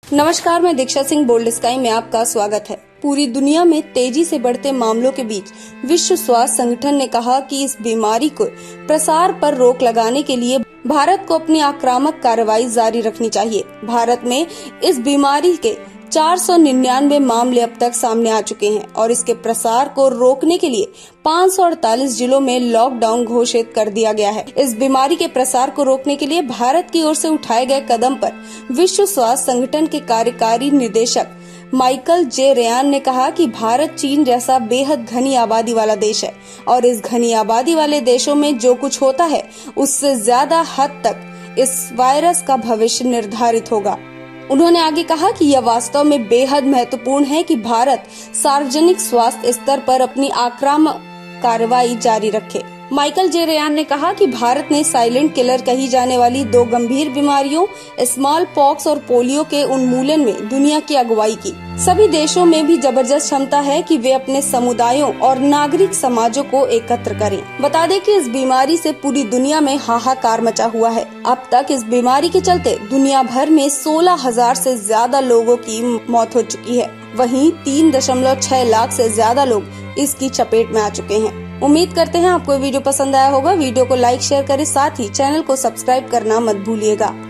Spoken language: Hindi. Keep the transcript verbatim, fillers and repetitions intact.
नमस्कार, मैं दीक्षा सिंह बोल्ड स्काई में आपका स्वागत है। पूरी दुनिया में तेजी से बढ़ते मामलों के बीच विश्व स्वास्थ्य संगठन ने कहा कि इस बीमारी को प्रसार पर रोक लगाने के लिए भारत को अपनी आक्रामक कार्रवाई जारी रखनी चाहिए। भारत में इस बीमारी के चार सौ निन्यानवे मामले अब तक सामने आ चुके हैं और इसके प्रसार को रोकने के लिए पाँच सौ अड़तालीस जिलों में लॉकडाउन घोषित कर दिया गया है। इस बीमारी के प्रसार को रोकने के लिए भारत की ओर से उठाए गए कदम पर विश्व स्वास्थ्य संगठन के कार्यकारी निदेशक माइकल जे रेयान ने कहा कि भारत चीन जैसा बेहद घनी आबादी वाला देश है और इस घनी आबादी वाले देशों में जो कुछ होता है उससे ज्यादा हद तक इस वायरस का भविष्य निर्धारित होगा। उन्होंने आगे कहा कि यह वास्तव में बेहद महत्वपूर्ण है कि भारत सार्वजनिक स्वास्थ्य स्तर पर अपनी आक्रामक कार्रवाई जारी रखे। माइकल जे रेयान ने कहा कि भारत ने साइलेंट किलर कही जाने वाली दो गंभीर बीमारियों स्मॉल पॉक्स और पोलियो के उन्मूलन में दुनिया की अगुवाई की। सभी देशों में भी जबरदस्त क्षमता है कि वे अपने समुदायों और नागरिक समाजों को एकत्र करें। बता दें कि इस बीमारी से पूरी दुनिया में हाहाकार मचा हुआ है। अब तक इस बीमारी के चलते दुनिया भर में सोलह हजार से ज्यादा लोगों की मौत हो चुकी है। वहीं तीन दशमलव छह लाख से ज्यादा लोग इसकी चपेट में आ चुके हैं। उम्मीद करते हैं आपको वीडियो पसंद आया होगा। वीडियो को लाइक शेयर करें, साथ ही चैनल को सब्सक्राइब करना मत भूलिएगा।